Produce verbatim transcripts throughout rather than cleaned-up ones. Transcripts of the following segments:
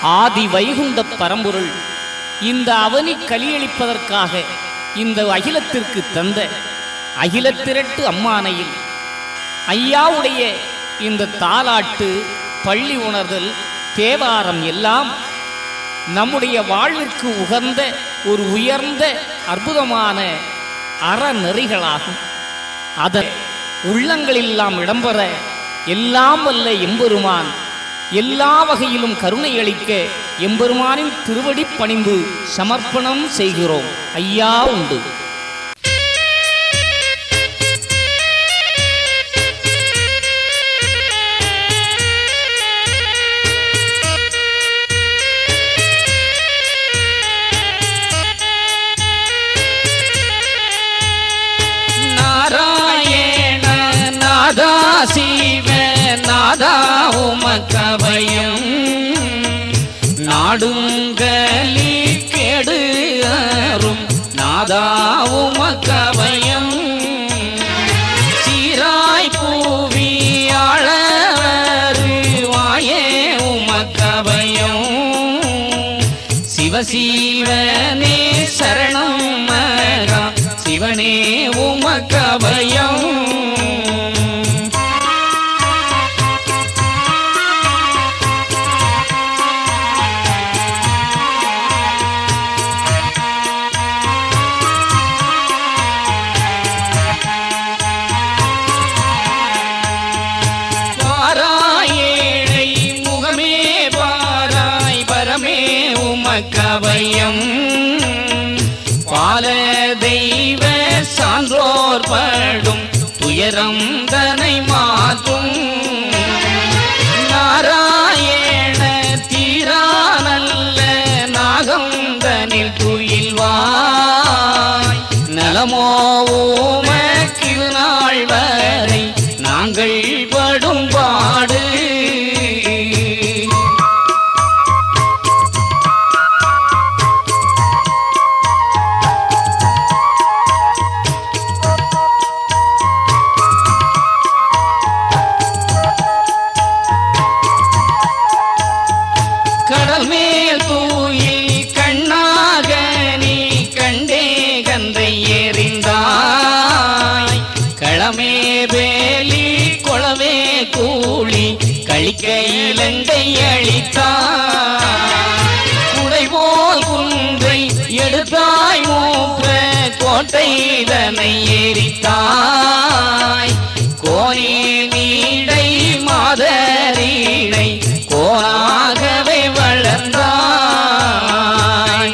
ஆதி வைகுண்ட பரம்பொருள் இந்த அவனி கலியளிப்பதற்காக இந்த அகிலத்திற்கு தந்த அகிலத்திரட்டு அம்மானையில் ஐயாவுடைய இந்த தாலாட்டு, பள்ளி உணர்தல், தேவாரம் எல்லாம் நம்முடைய வாழ்விற்கு உகந்த ஒரு உயர்ந்த அற்புதமான அறநெறிகளாகும். அதை உள்ளங்களெல்லாம் இடம்பெற எல்லாம் வல்ல எம்பெருமான் எல்லா வகையிலும் கருணை அளிக்க எம்பெருமானின் திருவடி பணிந்து சமர்ப்பணம் செய்கிறோம். ஐயா உண்டு. நாராயண நாதா சிவ நாதா உமக்கபயம் நாடுங்களி கெடு அரும் நாதா உமக்கபயம் சீராய் பூவி ஆழவரு வாயே உமக்கபயம் சிவசீவனே சரணம் மகா சிவனே உமக்கபயம் பாராயேழை முகமே பாராய் பரமே உமக்கபயம் பால தெய்வ சான்றோர் படும் துயரம் தனை மாற்றும் நாராயண தீரா நல்ல நாகந்தனில் துயில்வாய் நலமோ உமக்கிது நாள் வரை நாங்கள் படும் பாடு கடல் மேல் தூயில் கண்ணாக நீ கண்டே கந்தை எறிந்தாய் களமே வேலி கொளவே கூலி கழிக்க இலங்கை அளித்தாய் குடைபோல் குன்றை எடுத்தாய் மூப்ப கோட்டை தனை எரித்தாய் கோனி நீடை மாதரீடை கோனாகவே வளர்ந்தாய்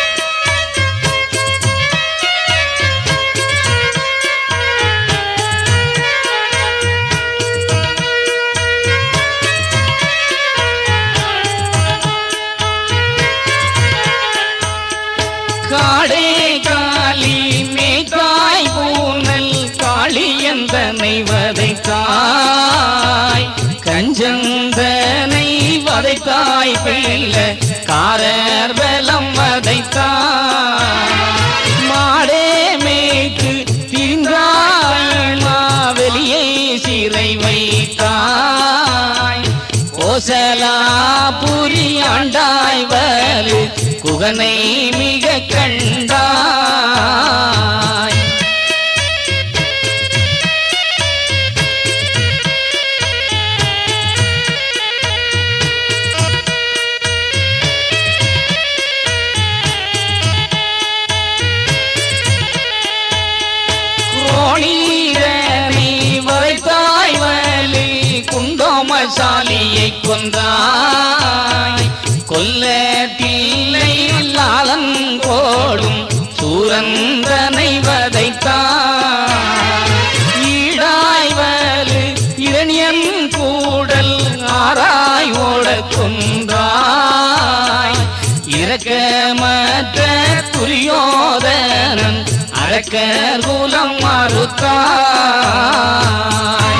காடே காளி மேய்த்தாய் பூனல் காளியந்தனை வதைத்தாய் கஞ்சந்தனை வதைத்தாய் பிள்ள காரர் பலம் வதைத்தாய் மாடே மேய்த்து திரிந்தாய் மாவெளியை சிறை வைத்தாய் கோசலாபுரி ஆண்டாய் வலு குகனை மிக கண்டாய் கோணீரனை வரைத்தாய் வலி குண்டோமசாலியை கொன்றாய் கொல்ல தில்லை லாலன் கோடும் சூரந்தனை வதைத்தாய் ஈடாய் வலு இரணியன் கூடல் ஆராய் ஓட கொன்றாய் இரக்கமற்ற துரியோதனன் அரக்கர் குலம் மறுத்தாய்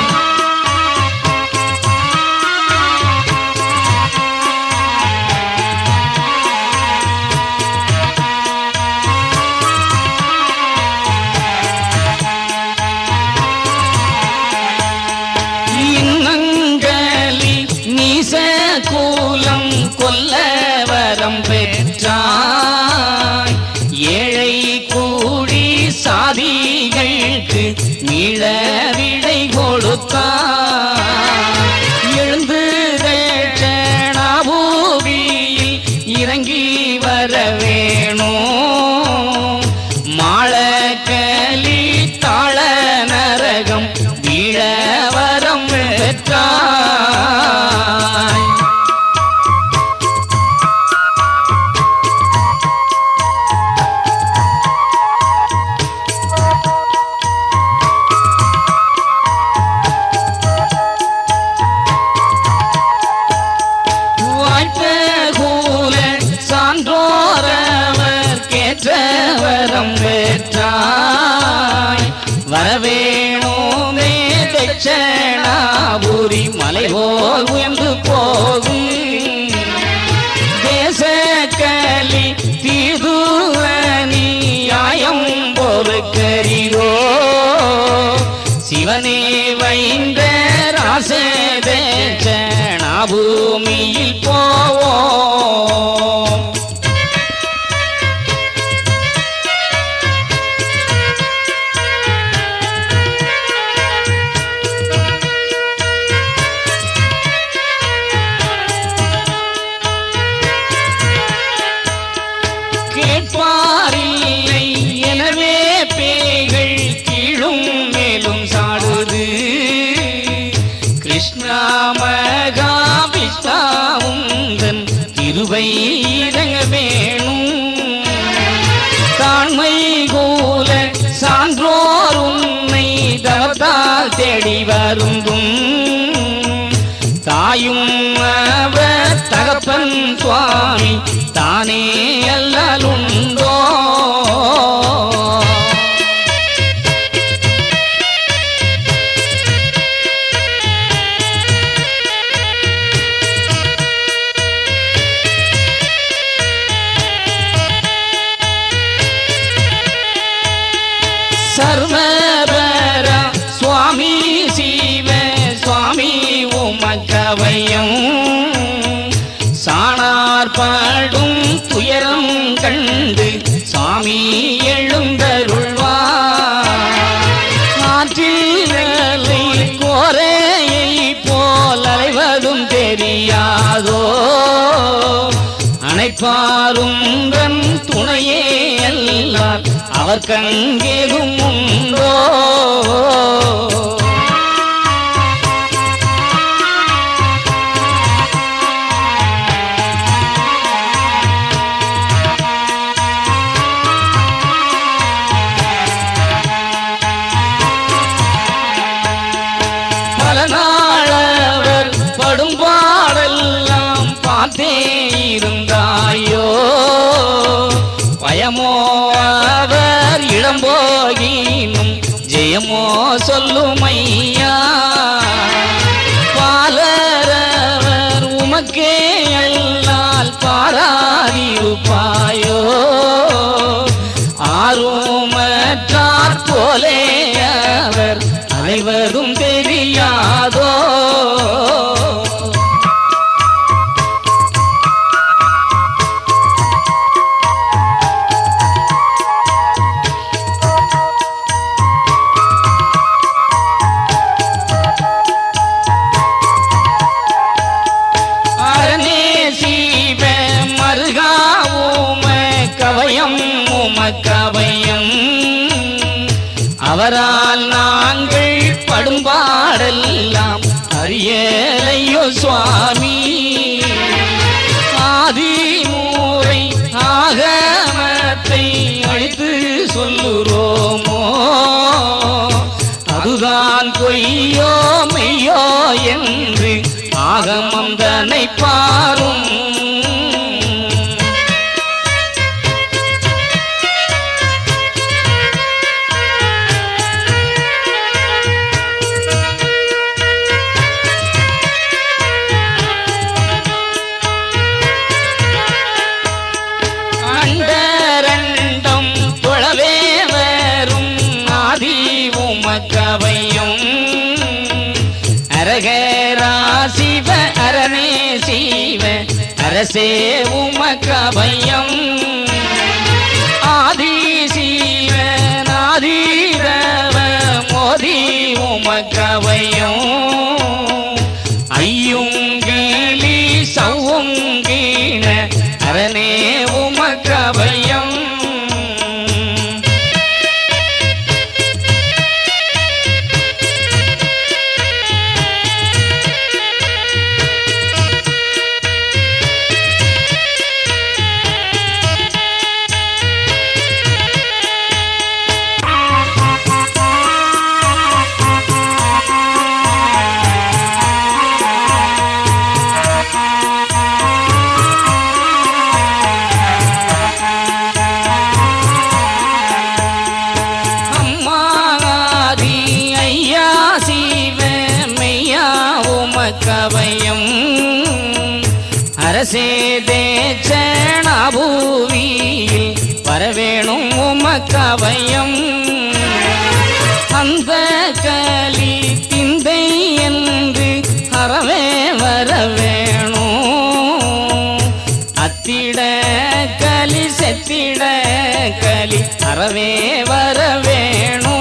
இன்னங்களி நீச கூலம் கொல்ல பாவிகளுக்கு மீள விடை கொடுத்தான். எழுந்து பூமியில் இறங்கி வர வேணும். மாளக்கலி தாழ நரகம் வீழ வரம் பெற்றாய். வரம் பெற்றாய். வரவேணுமே தட்சணாபுரி மலை போல் உயர்ந்து போகும். தேசக்கலி தீதுவனியாயம் பொறுக்கரிதோ. சிவனே வைந்த ராசே தட்சணாபூமியில் போவோம். கேட்பாரில்லை எனவே பேய்கள் கீழும் மேலும் சாடுது. கிருஷ்ணா மகா விஷ்ணாவுந்தன் கிருபை இறங்க வேணும். தாழ்மை கூல சான்றோர் உன்னை தவத்தால் தேடி வருந்தும். தாயும் அவர் தகப்பன் சுவாமி தானே அல்லலுண்டோ. சர்வபர சுவாமி சிவ சுவாமி உமக்கவையும். சாணார் பாடும் துயரம் கண்டு சாமி எழுந்தருள்வார். ஆற்றில் கோரையை போல் அலைவதும் தெரியாதோ. அனைப்பாரும் தன் துணையே அல்லார் அவர் கங்கேகும் உண்டோ. நாளவர் படும் பாடெல்லாம் பார்த்தே இருந்தாயோ. பயமோ அவர் இடம் போகினும் ஜெயமோ சொல்லும் ஐயா. பாலரவர் உமக்கே அல்லால் பாராதிருப்பாயோ. ஆறுமற்றார் போலே அவர் அனைவரும் தெரியாதோ. அரணே சீவ மருகா உமக்கவயம் உமக்கவயம். அவரால் நாங்கள் படும்பாடெல்லாம் அறியலையோ சுவாமி. ஆதிமூரை ஆகமத்தை அழித்து சொல்லுறோமோ. அதுதான் பொய்யோ மெய்யோ என்று ஆகமம் தன்னை பாரும். அண்டரண்டம் தொழவே வரும் ஆதி உமக்கவையும். அரகரா சிவ அரணே சிவ அரசே உமக்கவையும். ஆதி சிவ நாதீர அரசே தேச்சனாபூவியில் வரவேணும் உமக்கவயம் அந்த கலி திந்தை என்று அறவே வரவேணும் அத்திட கலி செத்திட கலி அறவே வரவேணும்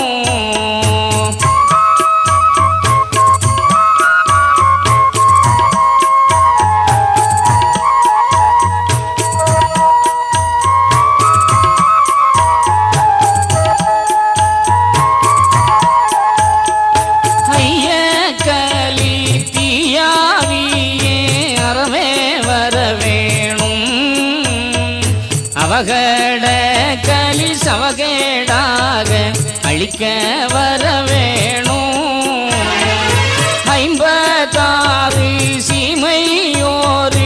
அவகட கலி சவகேடாக அழிக்க வரவேணும் ஐம்பத்தாறு சீமையோரு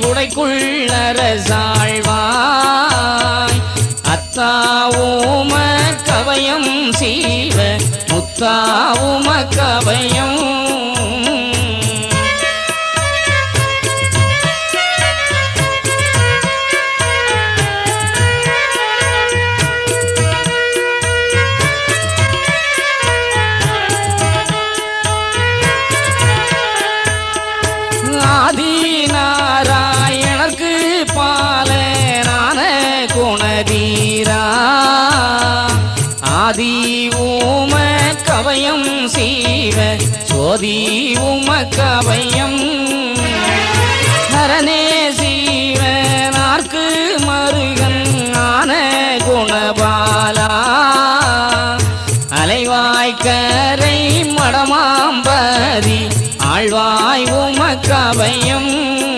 உடைக்குள்ளரசாழ்வாய் அத்தாவும கவயம் சீவ முத்தாவும கவயம் ஆதிநாராயணர்க்கு பாலனான குணதீரா ஆதி ஊம கவயம் சீவ சோதி ஊம கவயம் ஹரனே சீவனார்க்கு மருகன் ஆன குணபாலா அலைவாய்க்கரை மடமாம்பதி ஆழ்வாய் உமக்கவயம்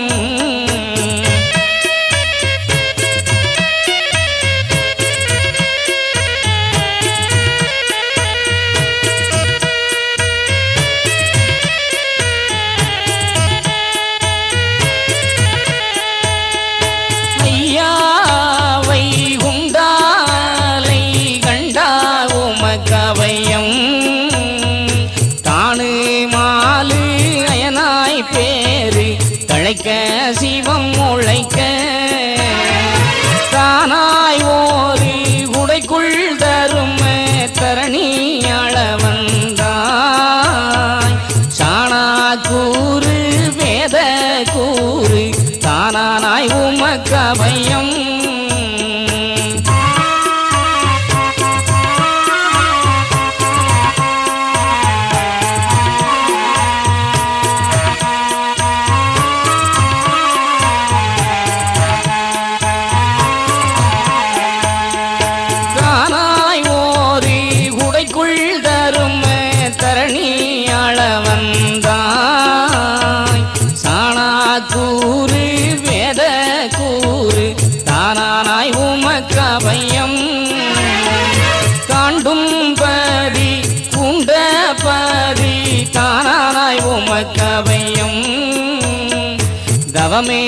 ஐயா வைகுண்டாலை கண்டா உமக்கவயம் தானு மாலு அயனாய் பேரு தழைக்க சிவம் உழைக்க தானாய் ஓரு உடைக்குள் தரும் தரணியாள வந்தாய் சாணா கூறு வேத கூறு தானானாய் உமக்கவயம் தரணியாள வந்தாய் சாணா கூறு வேத கூறு தானானாய் உமக்கவயம் காண்டும் பதி குண்டபதி தானானாய் உமக்கவயம் தவமே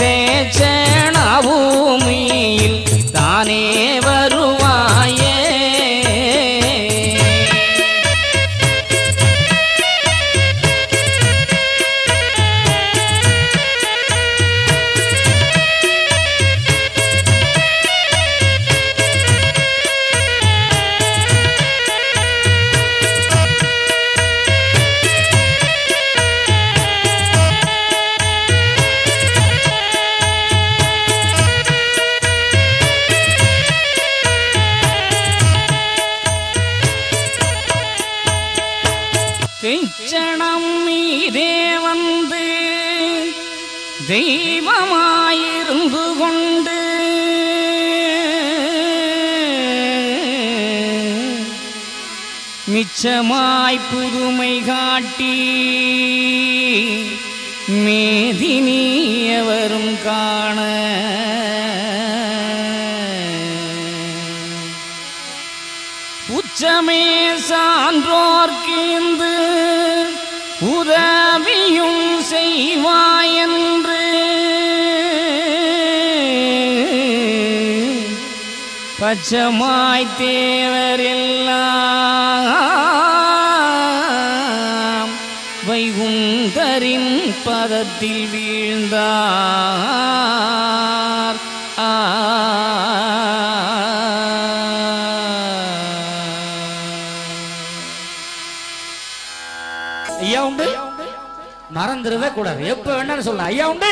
தேச்சனாபூமியில் தானே வருவாயே கிஞ்சணம் மீதே வந்து தெய்வமாயிருந்து கொண்டு மிச்சமாய் புதுமை காட்டி மேதினியவரும் காண உச்சமே சான்றோர்க்கீந்து உதவியும் செய்வாயென்று பச்சமாய் தேவரெல்லாம் வைகுந்த கந்தரின் பதத்தில் வீழ்ந்தார். ஆ ஐயா உண்டு, மறந்துடவே கூடாது. எப்ப வேணாலும் சொல்லலாம் ஐயா உண்டு.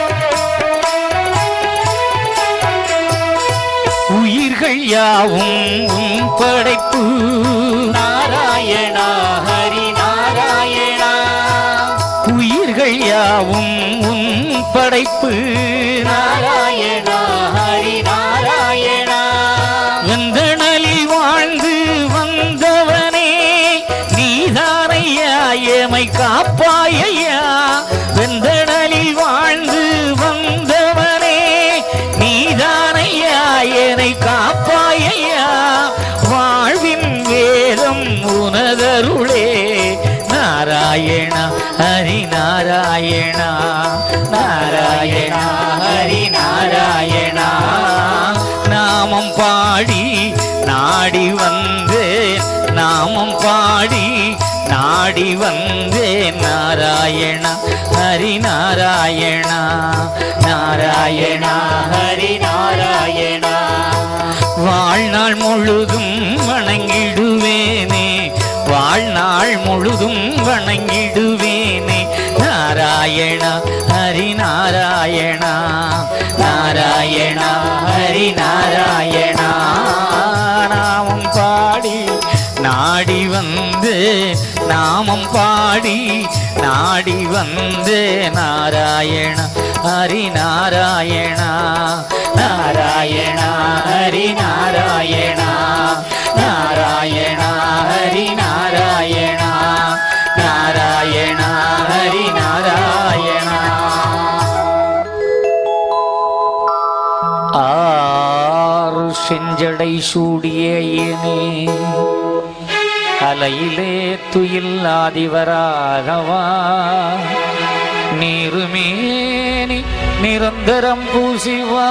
உயிர்கள் யாவும் உன் படைப்பு நாராயணா ஹரி நாராயணா. உயிர்கள் யாவும் உன் படைப்பு நாராயணா ஹரி நாராயணா. வெந்தணலில் வாழ்ந்து வந்தவனே நீதானையா எமை காப்பாயையா. வெந்தணலில் வாழ்ந்து வந்தவனே நீதானையா என்னை காப்பாயையா. வாழ்வின் வேதம் உனதருளே நாராயணா ஹரி நாராயணா. நாராயணா ஹரி நாராயணா. நாமம் பாடி நாடி வந்தேன், நாமம் பாடி நாடி வந்தேன் நாராயணா ஹரி நாராயணா. நாராயணா ஹரி நாராயணா. வாழ்நாள் முழுதும் வணங்கிடுவேனே, வாழ்நாள் முழுதும் வணங்கிடுவேனே நாராயணா ஹரி நாராயணா. நாராயணா ஹரி நாராயணா. நாமம் பாடி நாடி வந்தே, நாமம் பாடி நாடி வந்தே நாராயணா ஹரி நாராயணா. நாராயணா ஹரி நாராயணா. நாராயணா ஹரி நாராயணா. நாராயணா ஹரி நாராயணா. ஆறு செஞ்சடை சூடிய ஏனே அலையிலே துயில் ஆதிவராகவா. நீருமேனி நிரந்தரம் பூசிவா,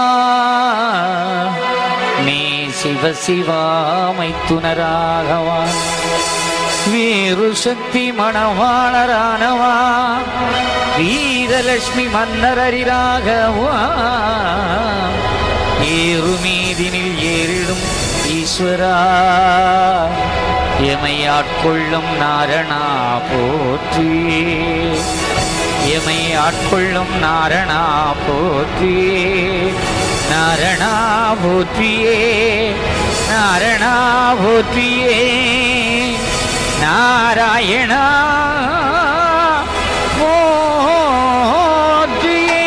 நீ சிவசிவாமை துணராகவா. வீரு சக்தி மணவாளரானவா, வீரலட்சுமி மன்னரரிராகவா. ஏறுமீதினில் ஏறிடும் ஈஸ்வரா, எமை ஆட்கொள்ளும் நாரணா போற்றி. எமை ஆட்கொள்ளும் நாரணா போற்றி. நாரணா போற்றியே, நாரணா போற்றியே. நாராயணா போற்றியே.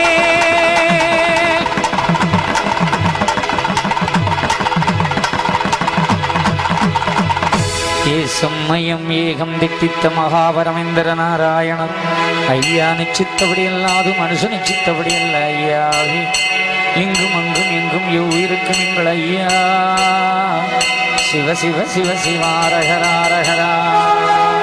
ஏசம்மயம் ஏகம் தித்தித்த மகாபரமேந்திர நாராயணன் ஐயா. நிச்சித்தபடி அல்லாது மனுஷ நிச்சித்தபடி அல்ல ஐயாவே. எங்கும் அங்கும் எங்கும் எவ்வுயிருக்கும் எங்கள் ஐயா. சிவ சிவ சிவ சிவாரகராரகரா.